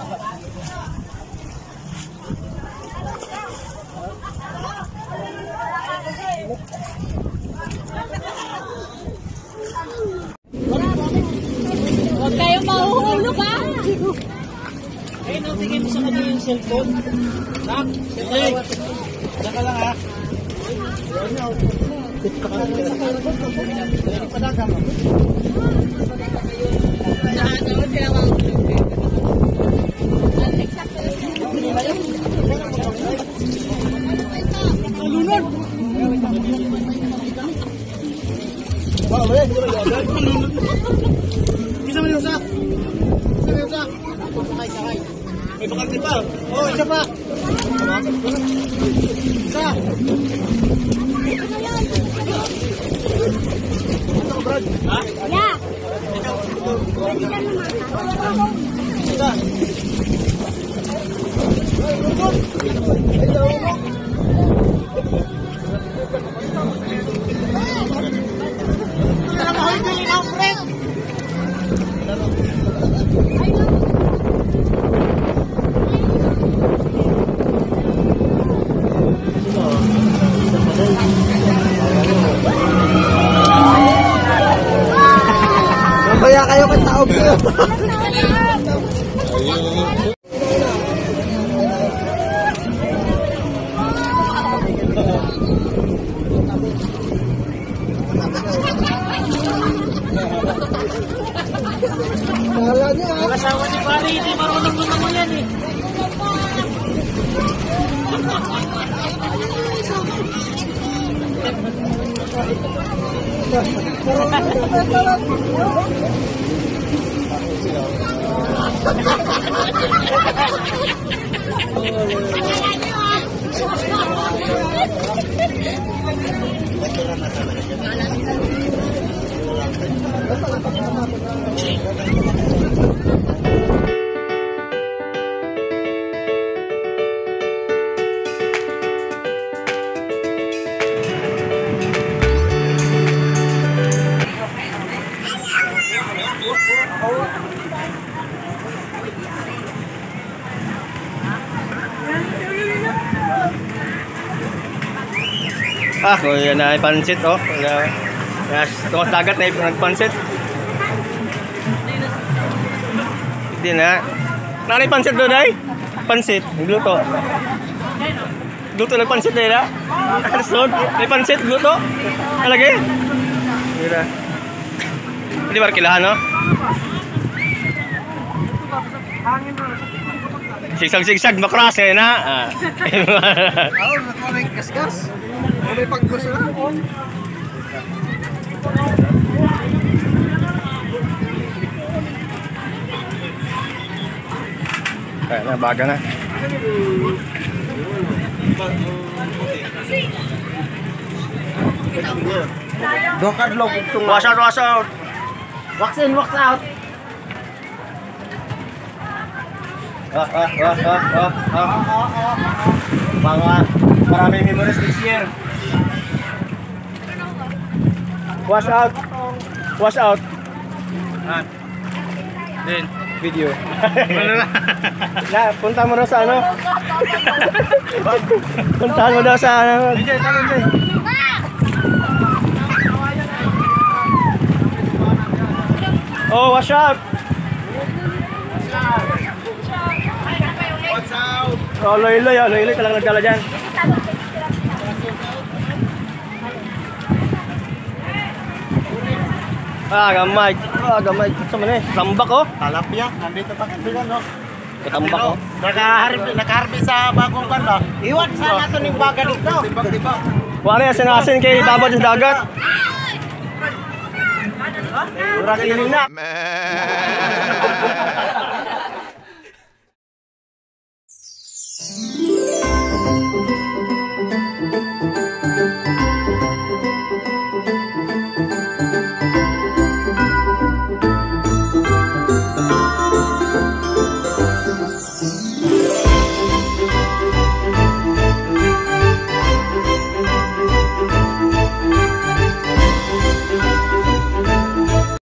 Huwag kayong mahuhulog ha! Eh, natigay mo sa kanya yung cellphone. Nak, saka lang ha. Lunod! Isa mo yung isa. Sakay. May bakante pa. Oh, isa pa. Isa. Ito, Brad. Ha? Yeah! Isa. Kaya kayo kataob kayo. Kala niya. Kasawa si Pari, hindi marunong naman yan eh. Ah, kung yan na pansit, oh. Tungos dagat na nagpansit. Hindi na. Nakali pansit doon ay? Pansit, gluto. Gluto nagpansit na yun, ha? May pansit, gluto. Alagi? Hindi na. Hindi ba kilahan, no? Sigsag-sigsag, makras eh, na? Oo, nakuha kasgas. May paggusto na. Kaya na, baga na. Dokad log itong Wash out, wash out. wax in, wax out. Maraming memories this year. Wash out. Wash out. Din. Video. Na, punta mo daw sa ano? Puntahan mo daw sa ano? Enjoy, enjoy. Oh, wash out. What's out? Oh, loy-loy, oh, loy-loy ka lang nagdala dyan. Gamay. Gamay. Saan man eh? Tambak, oh. Talapia, nandito pa kaibigan, no? Katambak, oh. Nakaharbi sa bagong banda. Iwan sana ito ng baga dito. Tibak. Wala yan, sinasin kay babad sa dagat. Durang iling na.